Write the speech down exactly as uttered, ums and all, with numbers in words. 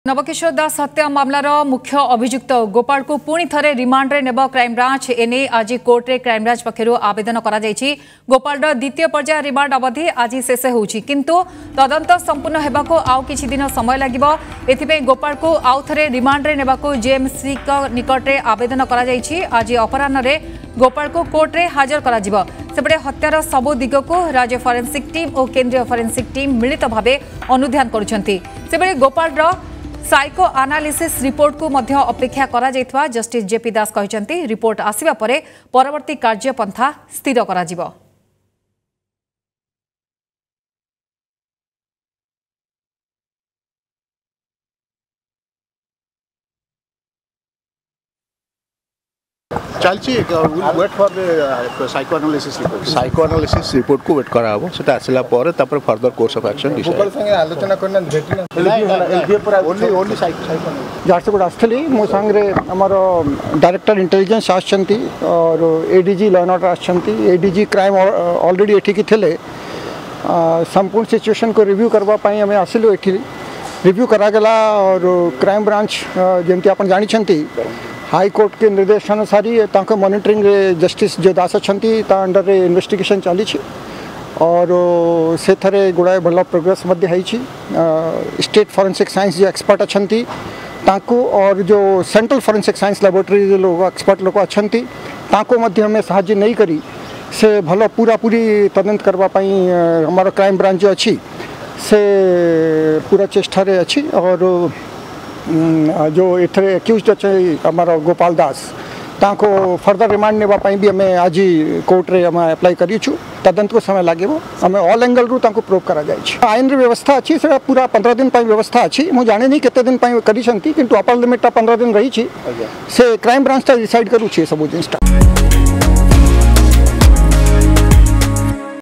नवकिशोर दास हत्या मामलार मुख्य अभियुक्त गोपाल को पुणी थे रिमांड रे नेब क्राइमब्रांच एने आज कोर्ट रे क्राइमब्रांच पक्षर आवेदन करा गोपाल द्वितीय पर्याय रिमांड अवधि आज शेष होउछि किंतु तदंत संपूर्ण हेबाको आउ किछि दिन समय लागिबो। एथिपे गोपाल को आउ थरे रिमांड रे नेबाको जेएमसी निकट रे आवेदन करा आज अपराह्न रे गोपाल को कोर्ट रे हाजर करा जिवो। सेपटे हत्यार सबु दिग को राज्य फरेन्सिक टीम और केंद्रीय फरेन्सिक टीम मिलित भावे अनुध्यान करुछंती। सेबळे गोपाल रो साइको एनालिसिस रिपोर्ट को मध्य अपेक्षा करा जायतवा जस्टिस जेपी दास कहचंती रिपोर्ट आसिबा परे परवर्ती कार्यपंथा स्थिर करा जिवो। चलची wait for psycho analysis report psycho analysis report को वेट करा हबो सेटा आसिला परे तापर further course of action decide Gopal संगे आलोचना करना भेटिना एलबीए पर ओनली ओनली साइको झारसुगुड़ा आसली मो संगे हमर डायरेक्टर इंटेलिजेंस आछंती और एडीजी लॉ एंड ऑर्डर आछंती एडीजी क्राइम ऑलरेडी एठी की थिले संपूर्ण सिचुएशन को रिव्यू करबा पई हमें आसिलो एठी रिव्यू करा गला और क्राइम ब्रांच जेमति आपण जानि छंती हाई कोर्ट के निर्देशानुसारी तांको मॉनिटरिंग जस्टिस जो दास अच्छी अंडर इन्वेस्टिगेशन चली और से थरे गुड़ाए भल प्रोग्रेस स्टेट फॉरेंसिक साइंस जो एक्सपर्ट अच्छा तांको और जो सेंट्रल फॉरेंसिक साइंस लैबोरेटरी जो लोग एक्सपर्ट लोग अच्छा तांको मध्य हमें साहाय्य नहीं करी से भल पूरा पूरी तदंत करवाई हमारा क्राइम ब्रांच जो अच्छी से पूरा चेष्टा अच्छी और जो एथरे एक्यूज्ड अच्छे हमारा गोपाल दास ताको फर्दर रिमांड नेबाई भी हमें आज कोर्ट रे हमें अप्लाई करूँ तदंत को समय लगे हमें ऑल एंगल रु ताको प्रूव करा जाय आईन रे व्यवस्था अच्छी से पूरा पंद्रह दिन पर व्यवस्था अच्छी मुझे जाने नहीं केते दिन पर करी किंतु अपर लिमिट पंद्रह दिन रही से क्राइम ब्रांच डिसाइड करूँ सब जिनटा।